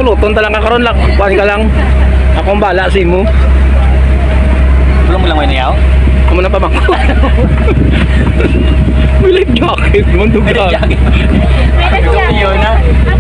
luton talaga karon lang. Kuan ka lang. Akong bala si mo. Belum bilang main yaw. Kamu na pa bang? May life jacket mo duga. Iyo na.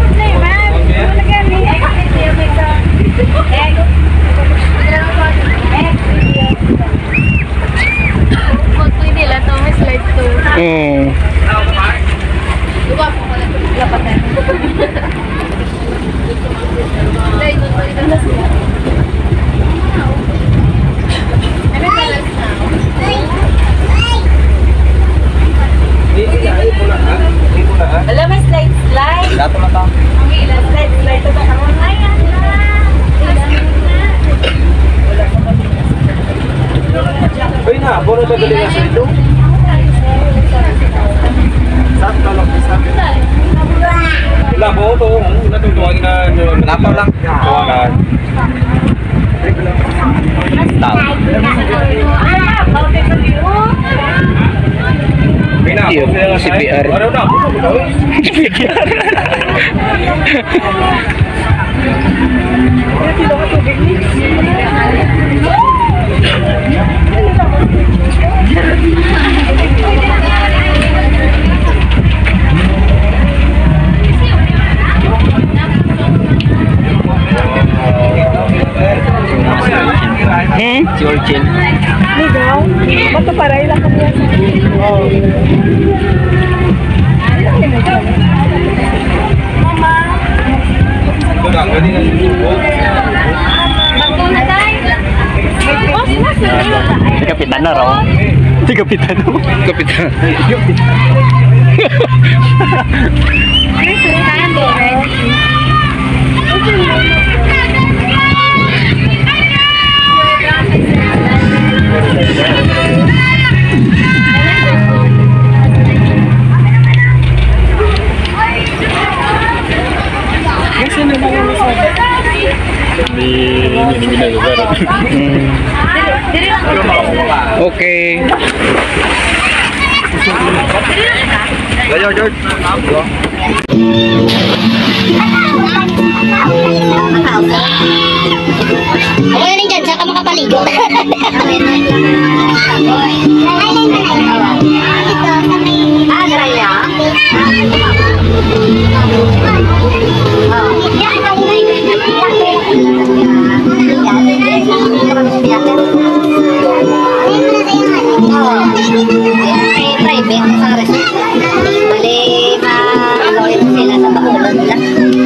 Alam mo, slide. Dato na ta. Slide. Ito ba? Ay na, bono ba dali na sa ito? Saan ka lang isa? Wala po ito. Natutuwag na. Napaw lang. Tuwagan. Tao. CPR. CPR. Churchill. Ligaw? Bato paray lang kami yan. Mama. Bato na tayo. Si Kapitan na raw. Si Kapitan mo. Kapitan. Okay. Ayo, George. Ako na rin dyan, saan ka makapaligo? Private sa resort. Bali, ma-alloy sila sa bakulod lang.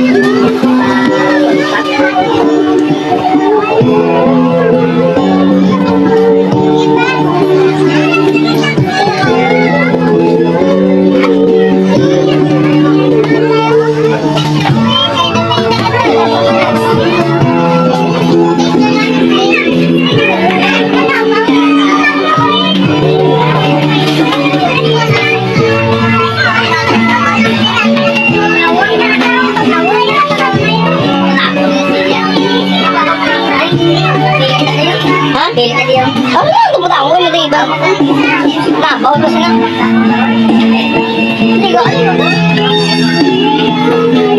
Oh, pumunta ako na diba? Nabaw na sila. Hindi ko alam.